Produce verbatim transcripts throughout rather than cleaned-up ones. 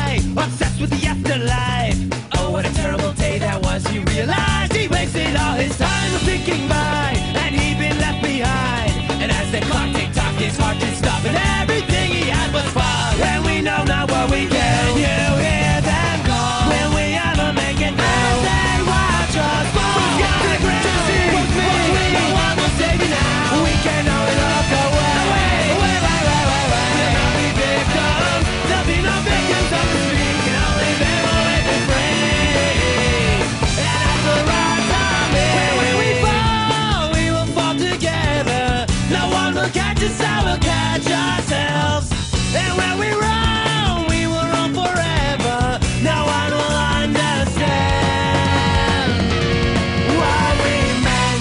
high, obsessed with the afterlife. Oh, what a terrible day that was. He realized he wasted all his time thinking by, and he'd been left behind. And as the clock ticked tock, his heart did stop, and everything he had was fog. And we know not what we can. You hear them call when we ever make it through. As they watch us fall from sky to the ground. Just see what's me. No one will save you now. We can only look away. Away, away, away, away, away. We'll not be victims. There'll be no victims of the street. Can only live or live be free. And as the rise of it, when we fall, we will fall together. No one will catch us, I will catch ourselves. And when we run, we will run forever. No one will understand what we meant.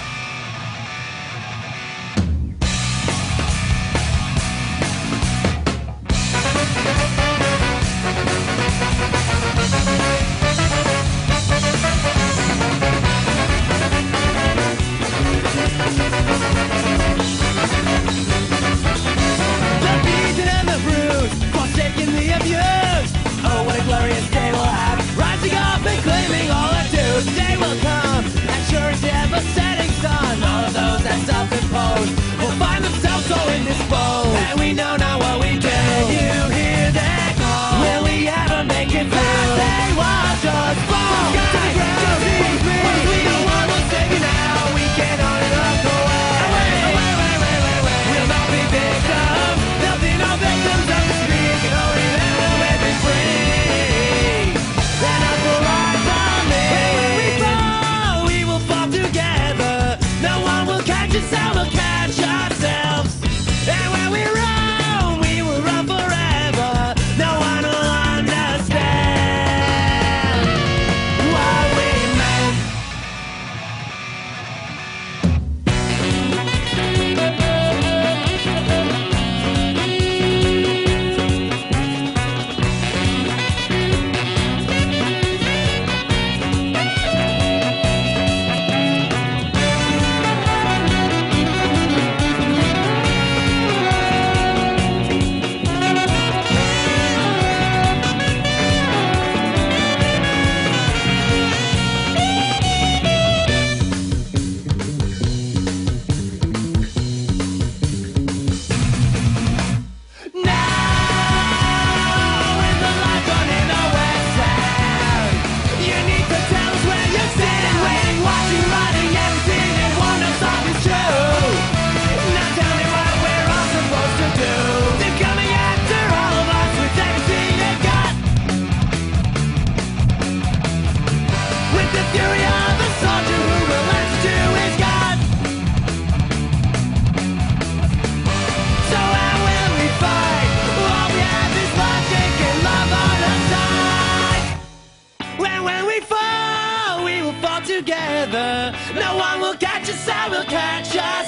The beaten and the bruised, forsaken the abused. Oh, what a glorious day we'll have, rising up and claiming all our dues. The day will come, as sure as the ever setting sun. All of those that self-impose will find themselves so indisposed. And we know now what we do. Can you hear that call? Will we ever make it through? As they watch us fall from sky to the ground. Just see what's me. No one will save you now. We can only look away. Away, away, away, away, away, away. We'll not be victims. There'll be no victims of the street. Can only live and live be free. And as the rise of me, when we fall, we will fall together. No one will catch us, I will catch ourselves. And when we run, we will run forever. No one will understand what we meant. Now, with the lights on in the west town, you need to tell us where you're sitting, waiting, watching, writing, everything you want to stop is true. Now tell me what we're all supposed to do. They're coming after all of us with everything they've got, with the fury of a soldier who will answer to his God. So how will we fight? All we have is logic and love on our side. When, when we fall, we will fall together. No one will catch us, I will catch us.